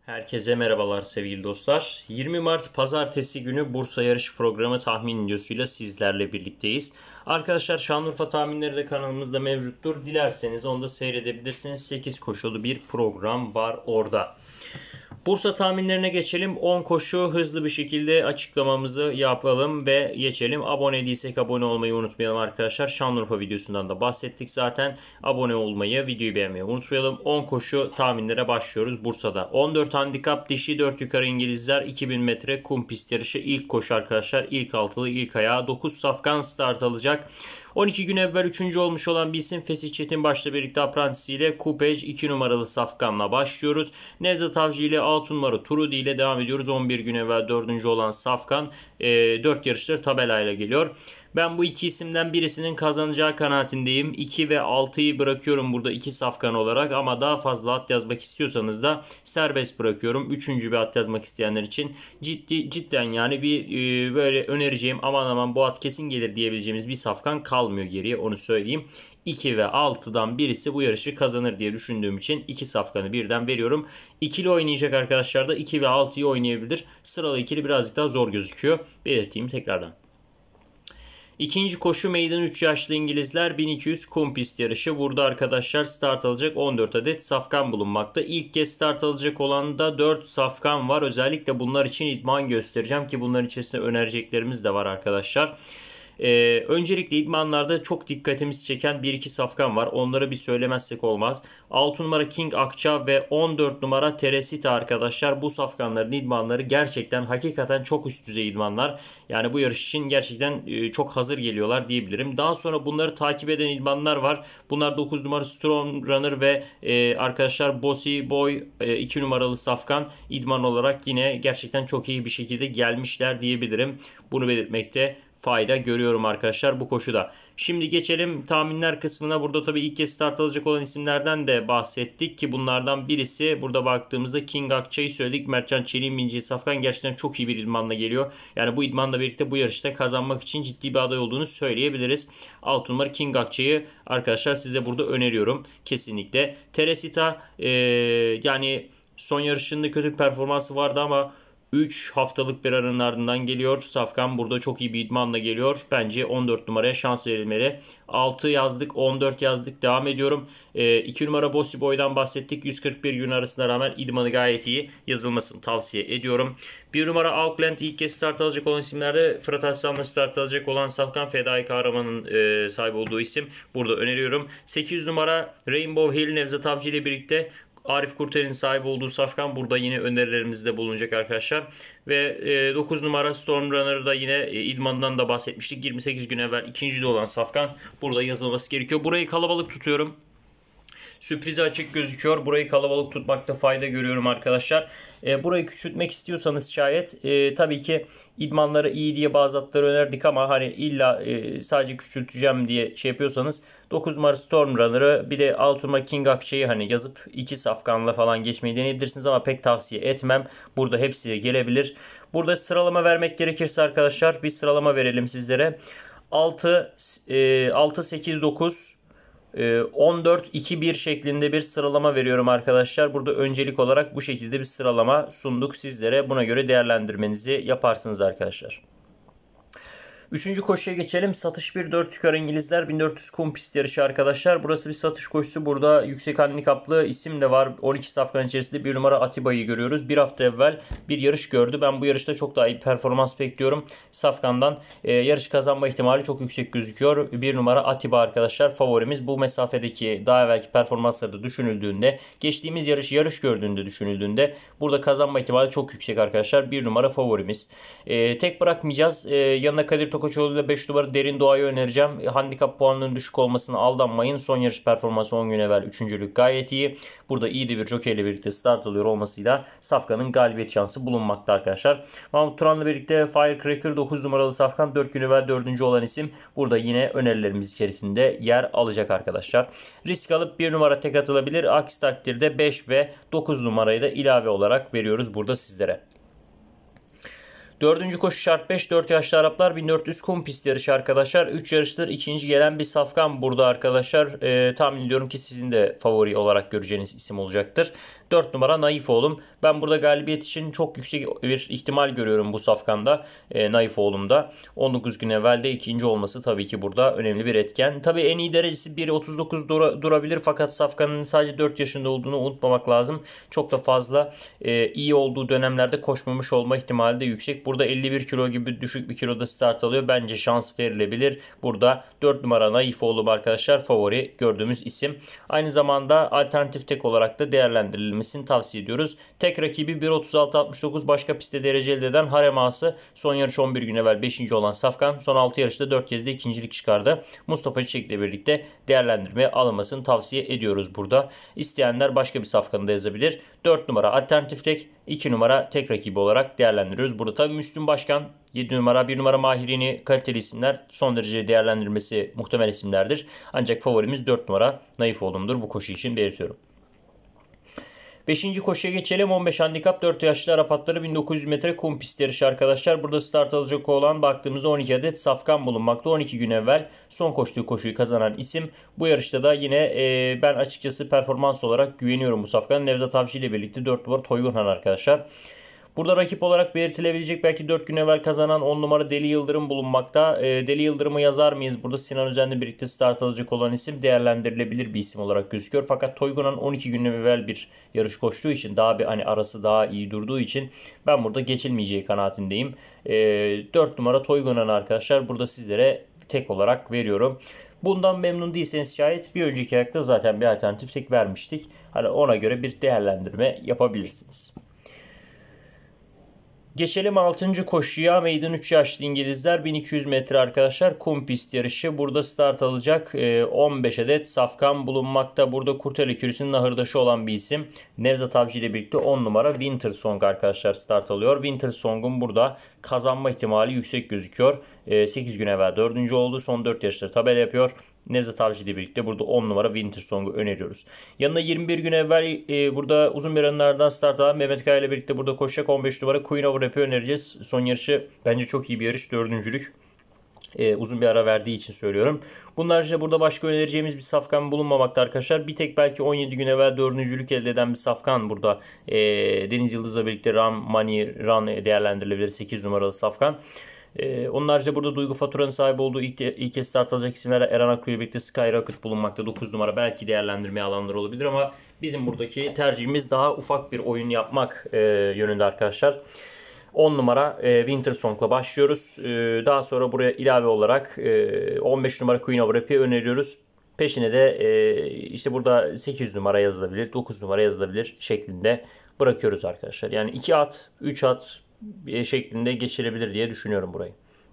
Herkese merhabalar sevgili dostlar. 20 Mart Pazartesi günü Bursa yarış programı tahmin videosuyla sizlerle birlikteyiz. Arkadaşlar Şanlıurfa tahminleri de kanalımızda mevcuttur. Dilerseniz onu da seyredebilirsiniz. 8 koşulu bir program var orada. Bursa tahminlerine geçelim. 10 koşu hızlı bir şekilde açıklamamızı yapalım ve geçelim. Abone değilsek abone olmayı unutmayalım arkadaşlar. Şanlıurfa videosundan da bahsettik zaten. Abone olmayı, videoyu beğenmeyi unutmayalım. 10 koşu tahminlere başlıyoruz Bursa'da. 14 handikap dişi 4 yukarı İngilizler 2000 metre kum pist yarışı ilk koşu arkadaşlar. İlk altılı ilk ayağı 9 safkan start alacak. 12 gün evvel 3. olmuş olan bir isim Fesih Çetinbaş'la birlikte aprantisiyle Kupej 2 numaralı safkanla başlıyoruz. Nevzat Avcı ile 6 numara Turudi ile devam ediyoruz. 11 gün evvel 4. olan safkan 4 yarıştır tabelayla geliyor. Ben bu iki isimden birisinin kazanacağı kanaatindeyim. 2 ve 6'yı bırakıyorum burada 2 safkan olarak ama daha fazla at yazmak istiyorsanız da serbest bırakıyorum. 3. bir at yazmak isteyenler için cidden yani bir böyle önereceğim aman bu at kesin gelir diyebileceğimiz bir safkan kalmıyor geriye, onu söyleyeyim. 2 ve 6'dan birisi bu yarışı kazanır diye düşündüğüm için 2 safkanı birden veriyorum. İkili oynayacak arkadaşlar da 2 ve 6'yı oynayabilir. Sıralı ikili birazcık daha zor gözüküyor. Belirteyim tekrardan. İkinci koşu meydan 3 yaşlı İngilizler 1200 kum pist yarışı. Burada arkadaşlar start alacak 14 adet safkan bulunmakta. İlk kez start alacak olan da 4 safkan var. Özellikle bunlar için idman göstereceğim ki bunların içerisinde önereceklerimiz de var arkadaşlar. Öncelikle idmanlarda çok dikkatimizi çeken 1-2 safkan var. Onları bir söylemezsek olmaz. 6 numara King Akça ve 14 numara Teresita arkadaşlar. Bu safkanların idmanları gerçekten hakikaten çok üst düzey idmanlar. Yani bu yarış için gerçekten çok hazır geliyorlar diyebilirim. Daha sonra bunları takip eden idmanlar var. Bunlar 9 numara Storm Runner ve arkadaşlar Bossy Boy 2 numaralı safkan idman olarak yine gerçekten çok iyi bir şekilde gelmişler diyebilirim. Bunu belirtmekte fayda görüyorum arkadaşlar bu koşuda. Şimdi geçelim tahminler kısmına. Burada tabii ilk kez start alacak olan isimlerden de bahsettik ki bunlardan birisi burada baktığımızda King Akça'yı söyledik. Mertcan Çelik'in bineceği safkan gerçekten çok iyi bir idmanla geliyor. Yani bu idmanla birlikte bu yarışta kazanmak için ciddi bir aday olduğunu söyleyebiliriz. 6 numara King Akça'yı arkadaşlar size burada öneriyorum kesinlikle. Teresita yani son yarışında kötü bir performansı vardı ama 3 haftalık bir aranın ardından geliyor. Safkan burada çok iyi bir idmanla geliyor. Bence 14 numaraya şans verilmeli. 6 yazdık, 14 yazdık. Devam ediyorum. 2 numara Bossy Boy'dan bahsettik. 141 gün arasına rağmen idmanı gayet iyi. Yazılmasını tavsiye ediyorum. 1 numara Auckland ilk kez start alacak olan isimlerde Fırat Aslan'la start alacak olan Safkan Fedai Kahraman'ın sahibi olduğu isim. Burada öneriyorum. 8 numara Rainbow Hill Nevzat Avcı ile birlikte Arif Kurtel'in sahibi olduğu safkan burada yine önerilerimizde bulunacak arkadaşlar. Ve 9 numara Storm Runner'da yine idmandan da bahsetmiştik. 28 gün evvel ikinci olan safkan burada yazılması gerekiyor. Burayı kalabalık tutuyorum. Sürprize açık gözüküyor. Burayı kalabalık tutmakta fayda görüyorum arkadaşlar. Burayı küçültmek istiyorsanız şayet tabii ki idmanları iyi diye bazı atları önerdik ama hani illa sadece küçülteceğim diye şey yapıyorsanız 9 numara Storm Runner'ı bir de 6 numara King Akça'yı hani yazıp 2 safkanla falan geçmeyi deneyebilirsiniz ama pek tavsiye etmem. Burada hepsi de gelebilir. Burada sıralama vermek gerekirse arkadaşlar bir sıralama verelim sizlere. 6 8 9 14-2-1 şeklinde bir sıralama veriyorum arkadaşlar. Burada öncelik olarak bu şekilde bir sıralama sunduk sizlere. Buna göre değerlendirmenizi yaparsınız arkadaşlar. Üçüncü koşuya geçelim. Satış 1 4 yukarı İngilizler 1400 kum pist yarışı arkadaşlar. Burası bir satış koşusu. Burada yüksek handikaplı isim de var. 12 safkan içerisinde 1 numara Atiba'yı görüyoruz. Bir hafta evvel bir yarış gördü. Ben bu yarışta çok daha iyi performans bekliyorum. Safkan'dan yarış kazanma ihtimali çok yüksek gözüküyor. 1 numara Atiba arkadaşlar favorimiz. Bu mesafedeki daha evvelki performansları da düşünüldüğünde, geçtiğimiz yarış gördüğünde düşünüldüğünde burada kazanma ihtimali çok yüksek arkadaşlar. 1 numara favorimiz. Tek bırakmayacağız. Yanına Kadir Tokaçoğlu ile 5 numara Derin Doğa'yı önereceğim. Handikap puanının düşük olmasına aldanmayın. Son yarış performansı 10 gün evvel üçüncülük gayet iyi. Burada iyi de bir jockey ile birlikte start alıyor olmasıyla Safkan'ın galibiyet şansı bulunmakta arkadaşlar. Mahmut Turan'la birlikte Firecracker 9 numaralı Safkan 4 gün evvel 4. olan isim. Burada yine önerilerimiz içerisinde yer alacak arkadaşlar. Risk alıp 1 numara tek atılabilir. Aksi takdirde 5 ve 9 numarayı da ilave olarak veriyoruz burada sizlere. Dördüncü koşu şart 5. 4 yaşlı Araplar 1400 kum pist yarışı arkadaşlar. 3 yarıştır ikinci gelen bir safkan burada arkadaşlar. Tahmin ediyorum ki sizin de favori olarak göreceğiniz isim olacaktır. 4 numara Naifoğlu'm. Ben burada galibiyet için çok yüksek bir ihtimal görüyorum bu safkanda. Naifoğlu'mda. 19 gün evvelde ikinci olması tabii ki burada önemli bir etken. Tabii en iyi derecesi 1.39 durabilir fakat safkanın sadece 4 yaşında olduğunu unutmamak lazım. Çok da fazla iyi olduğu dönemlerde koşmamış olma ihtimali de yüksek. Burada 51 kilo gibi düşük bir kiloda start alıyor. Bence şans verilebilir. Burada 4 numara Naifoğlu arkadaşlar favori gördüğümüz isim. Aynı zamanda alternatif tek olarak da değerlendirilmesini tavsiye ediyoruz. Tek rakibi 1.36.69 başka pistte derece elde eden Harem Ağası. Son yarış 11 gün evvel 5. olan safkan. Son 6 yarışta 4 kez de ikincilik çıkardı. Mustafa Çiçek'le birlikte değerlendirmeye alınmasını tavsiye ediyoruz burada. İsteyenler başka bir safkanı da yazabilir. 4 numara alternatif tek, 2 numara tek rakibi olarak değerlendiriyoruz. Burada tabii Müslüm Başkan, 7 numara, 1 numara Mahirini kaliteli isimler, son derece değerlendirmesi muhtemel isimlerdir. Ancak favorimiz 4 numara Naifoğlu'mdur. Bu koşu için belirtiyorum. 5. koşuya geçelim. 15 handikap 4 yaşlı Arap atları 1900 metre kum pist yarışı arkadaşlar. Burada start alacak olan baktığımızda 12 adet safkan bulunmakta. 12 gün evvel son koştuğu koşuyu kazanan isim. Bu yarışta da yine ben açıkçası performans olarak güveniyorum bu safkanın. Nevzat Avcı ile birlikte 4 numara Toygunhan arkadaşlar. Burada rakip olarak belirtilebilecek belki 4 gün evvel kazanan 10 numara Deli Yıldırım bulunmakta. Deli Yıldırım'ı yazar mıyız? Burada Sinan Özen'le birlikte start alacak olan isim değerlendirilebilir bir isim olarak gözüküyor. Fakat Toygunhan 12 gün evvel bir yarış koştuğu için daha bir hani arası daha iyi durduğu için ben burada geçilmeyeceği kanaatindeyim. 4 numara Toygunhan arkadaşlar burada sizlere tek olarak veriyorum. Bundan memnun değilseniz şayet bir önceki ayakta zaten bir alternatif tek vermiştik. Hani ona göre bir değerlendirme yapabilirsiniz. Geçelim 6. koşuya. Meydan 3 yaşlı İngilizler 1200 metre arkadaşlar. Kum pist yarışı. Burada start alacak 15 adet safkan bulunmakta. Burada Kurtel Ekürüsü'nün ahırdaşı olan bir isim. Nevzat Avcı ile birlikte 10 numara Winter Song arkadaşlar start alıyor. Winter Song'un burada kazanma ihtimali yüksek gözüküyor. 8 gün evvel 4. oldu. Son 4 yarışları tabela yapıyor. Nevzat Avcı ile birlikte burada 10 numara Winter Song'u öneriyoruz. Yanında 21 gün evvel burada uzun bir ranlardan start alan Mehmet Kaya ile birlikte burada koşacak 15 numara Queen of Rap'i önereceğiz. Son yarışı bence çok iyi bir yarış. 4.lük. Uzun bir ara verdiği için söylüyorum. Bunlarca burada başka önereceğimiz bir safkan bulunmamakta arkadaşlar. Bir tek belki 17 gün evvel 4.lük elde eden bir safkan burada. Deniz Yıldız'la birlikte Run değerlendirilebilir 8 numaralı safkan. Onlarca burada Duygu Fatura'nın sahibi olduğu ilk kez start alacak isimler Eren Akku ile birlikte Skyrocket bulunmakta. 9 numara belki değerlendirmeye alanlar olabilir ama bizim buradaki tercihimiz daha ufak bir oyun yapmak yönünde arkadaşlar. 10 numara Winter Song'la başlıyoruz. Daha sonra buraya ilave olarak 15 numara Queen of Rap'i öneriyoruz. Peşine de işte burada 8 numara yazılabilir, 9 numara yazılabilir şeklinde bırakıyoruz arkadaşlar. Yani 2 at, 3 at şeklinde geçirebilir diye düşünüyorum burayı.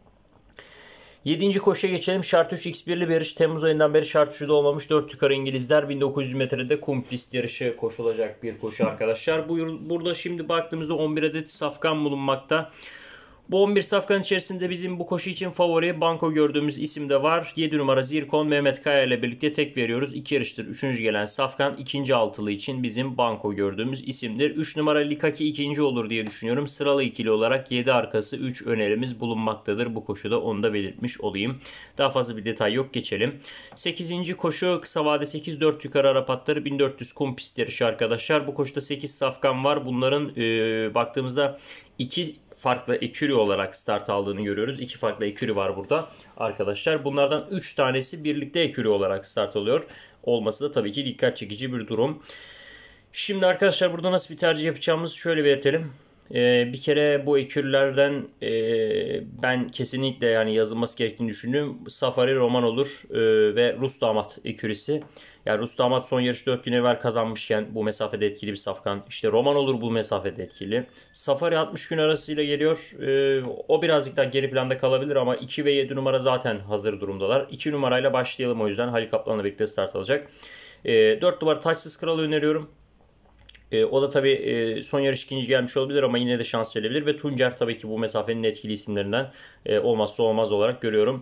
7. koşuya geçelim. Şart 3 X1'li bir yarış. Temmuz ayından beri şart 3'de olmamış 4 yukarı İngilizler 1900 metrede kum pist yarışı koşulacak bir koşu arkadaşlar. Burada şimdi baktığımızda 11 adet safkan bulunmakta. Bu 11 safkan içerisinde bizim bu koşu için favori banko gördüğümüz isim de var. 7 numara Zirkon Mehmet Kaya ile birlikte tek veriyoruz. 2 yarıştır 3. gelen safkan ikinci altılı için bizim banko gördüğümüz isimdir. 3 numara Likaki ikinci olur diye düşünüyorum. Sıralı ikili olarak 7 arkası 3 önerimiz bulunmaktadır. Bu koşuda onu da belirtmiş olayım. Daha fazla bir detay yok, geçelim. 8. koşu kısa vade 8 4 yukarı Arap atları 1400 kum pist yarışı arkadaşlar. Bu koşuda 8 safkan var. Bunların baktığımızda 2 farklı ekürü olarak start aldığını görüyoruz. 2 farklı ekürü var burada arkadaşlar. Bunlardan 3 tanesi birlikte ekürü olarak start alıyor. Olması da tabii ki dikkat çekici bir durum. Şimdi arkadaşlar burada nasıl bir tercih yapacağımızı şöyle belirtelim. Bir kere bu ekürlerden ben kesinlikle yani yazılması gerektiğini düşündüğüm Safari Roman olur ve Rus Damat ekürisi. Yani Rus Damat son yarış 4 gün evvel kazanmışken bu mesafede etkili bir safkan. İşte Roman olur bu mesafede etkili. Safari 60 gün arasıyla geliyor. O birazcık daha geri planda kalabilir ama 2 ve 7 numara zaten hazır durumdalar. 2 numarayla başlayalım o yüzden. Halil Kaplan'la birlikte start alacak. 4 numara Taçsız Kral'ı öneriyorum. O da tabii son yarış ikinci gelmiş olabilir ama yine de şans verebilir. Ve Tuncer tabii ki bu mesafenin etkili isimlerinden olmazsa olmaz olarak görüyorum.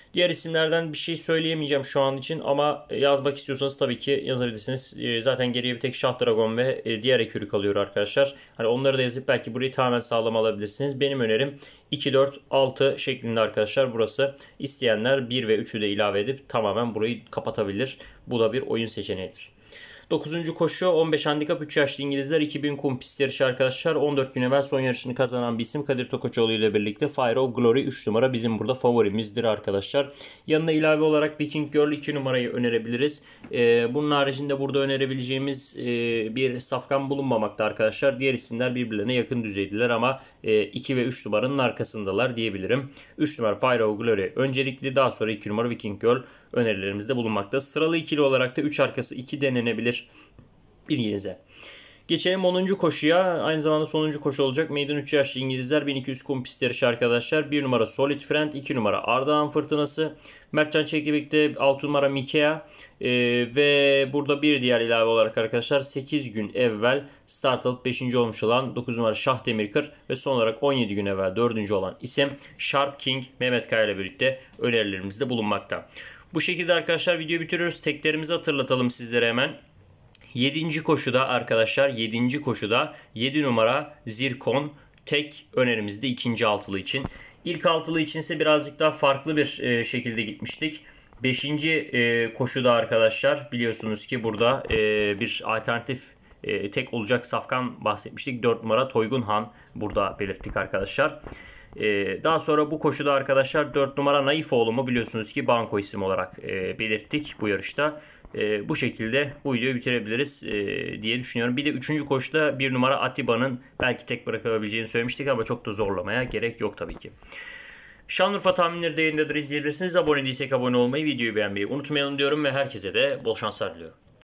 Diğer isimlerden bir şey söyleyemeyeceğim şu an için ama yazmak istiyorsanız tabii ki yazabilirsiniz. Zaten geriye bir tek Şah Dragon ve diğer ekürü kalıyor arkadaşlar. Hani onları da yazıp belki burayı tamamen sağlam alabilirsiniz. Benim önerim 2, 4, 6 şeklinde arkadaşlar burası. İsteyenler 1 ve 3'ü de ilave edip tamamen burayı kapatabilir. Bu da bir oyun seçeneğidir. 9. koşu 15 handikap 3 yaşlı İngilizler 2000 kum pist yarışı arkadaşlar. 14 gün evvel son yarışını kazanan bir isim Kadir Tokoçoğlu ile birlikte Fire of Glory 3 numara bizim burada favorimizdir arkadaşlar. Yanına ilave olarak Viking Girl 2 numarayı önerebiliriz. Bunun haricinde burada önerebileceğimiz bir safkan bulunmamakta arkadaşlar. Diğer isimler birbirlerine yakın düzeydiler ama 2 ve 3 numaranın arkasındalar diyebilirim. 3 numara Fire of Glory öncelikli, daha sonra 2 numara Viking Girl önerilerimizde bulunmakta. Sıralı ikili olarak da 3 arkası 2 denenebilir bilginize. Geçelim 10. koşuya. Aynı zamanda sonuncu koşu olacak. Meydan 3 yaşlı İngilizler 1200 kum pist yarışı arkadaşlar. 1 numara Solid Friend, 2 numara Ardahan Fırtınası, Mertcan Çekibik'te 6 numara Mikea ve burada bir diğer ilave olarak arkadaşlar 8 gün evvel start alıp 5. olmuş olan 9 numara Şah Demirkır ve son olarak 17 gün evvel 4. olan isim Sharp King Mehmet Kaya ile birlikte önerilerimizde bulunmakta. Bu şekilde arkadaşlar videoyu bitiriyoruz. Teklerimizi hatırlatalım sizlere hemen. 7. koşuda arkadaşlar 7. koşuda 7 numara Zirkon tek önerimizde ikinci altılı için. İlk altılı içinse birazcık daha farklı bir şekilde gitmiştik. 5. koşuda arkadaşlar biliyorsunuz ki burada bir alternatif tek olacak safkan bahsetmiştik. 4 numara Toygun Han burada belirttik arkadaşlar. Daha sonra bu koşuda arkadaşlar 4 numara Naifoğlu'mu biliyorsunuz ki banko isim olarak belirttik bu yarışta. Bu şekilde bu videoyu bitirebiliriz diye düşünüyorum. Bir de 3. koşuda 1 numara Atiba'nın belki tek bırakabileceğini söylemiştik ama çok da zorlamaya gerek yok tabii ki. Şanlıurfa tahminleri de yayındadır, izleyebilirsiniz. Abone değilsek abone olmayı, videoyu beğenmeyi unutmayalım diyorum ve herkese de bol şanslar diliyorum.